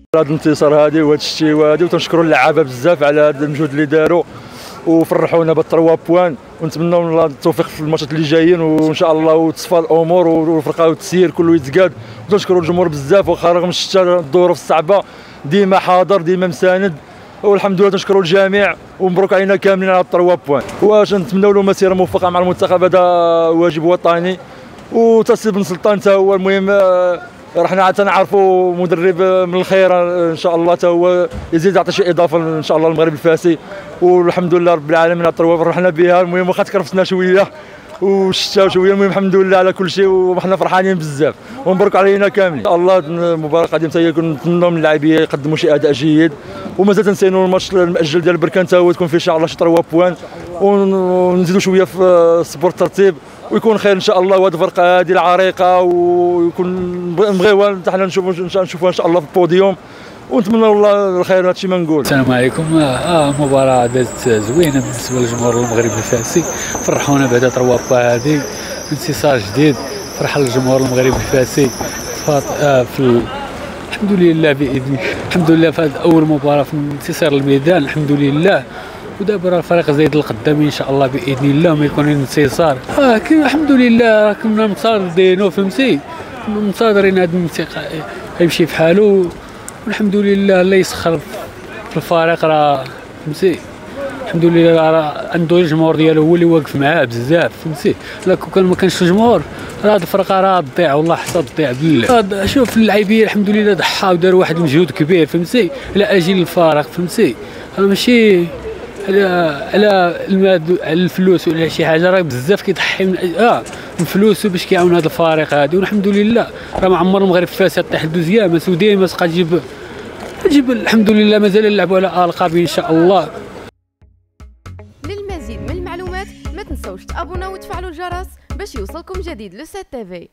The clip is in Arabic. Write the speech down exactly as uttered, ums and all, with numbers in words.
هذا الانتصار هذه وهذا الشيء هذه، وتنشكروا اللعابه بزاف على هذا المجهود اللي داروا وفرحونا بالثلاثة بوان، ونتمنوا الله التوفيق في الماتشات اللي جايين وان شاء الله وتصفى الامور والفرقه والتسيير كله يتقاد. وتنشكروا الجمهور بزاف واخا رغم الشتاء الظروف الصعبه ديما حاضر ديما مساند، والحمد لله تنشكروا الجميع ومبروك علينا كاملين على الثلاثة بوان. واش نتمنوا له مسيره موفقه مع المنتخب، هذا واجب وطني. وتاسي بن سلطان حتى هو المهم رحنا تنعرفوا مدرب من الخير ان شاء الله، حتى هو يزيد يعطي شي اضافه ان شاء الله للمغرب الفاسي. والحمد لله رب العالمين على الثلاثة فرحنا بها. المهم واخا تكرفتنا شويه والشتاء شويه، المهم الحمد لله على كل شيء وحنا فرحانين بزاف ومبروك علينا كاملين. ان الله المباراه القادمه حتى نتمنوا من اللاعبين يقدموا شي اداء جيد، ومازال تنسينوا الماتش المأجل ديال بركان حتى هو تكون فيه ان شاء الله شي ثلاثة بوان، ونزيدوا شويه في السبور الترتيب ويكون خير ان شاء الله. وهذه الفرقه هذه العريقه ويكون نبغيوها حتى نشوفوا نشوفوها ان شاء الله في البوديوم، ونتمنى الله الخير. هادشي ما نقول. السلام عليكم. اه مباراه دازت زوينه بالنسبه للجمهور المغربي الفاسي، فرحونا بعد ثلاثة بوان هذه، انتصار جديد فرحه للجمهور المغربي الفاسي. آه في ال... الحمد لله باذن الحمد لله في هذه اول مباراه في انتصار الميدان الحمد لله. ودابا راه الفريق زايد لقدام ان شاء الله باذن الله وما يكون انتصار. اه الحمد لله كنا مصادرينو فهمتي، مصادرين هذا الانتقال يمشي في حاله، والحمد لله الله يسخر في الفريق راه فهمتي. الحمد لله راه عنده الجمهور ديالو هو اللي واقف معاه بزاف فهمتي. لا كان ما كانش الجمهور راه هذه الفرقه راه تضيع والله حتى تضيع بالله. شوف اللاعبين الحمد لله ضحاو وداروا واحد المجهود كبير فهمتي على اجل الفريق فهمتي. انا ماشي على على المال على الفلوس ولا شي حاجه، راه بزاف كيضحي من اه من فلوسه باش كيعاون هذا الفريق هذه. والحمد لله راه ما عمر المغرب الفاسي طيح دوزيام وديما تبقى تجيب تجيب الحمد لله مازال نلعبوا على القاب ان شاء الله. للمزيد من المعلومات ما تنسوش تابوناو وتفعلوا الجرس باش يوصلكم جديد لو سات تي في.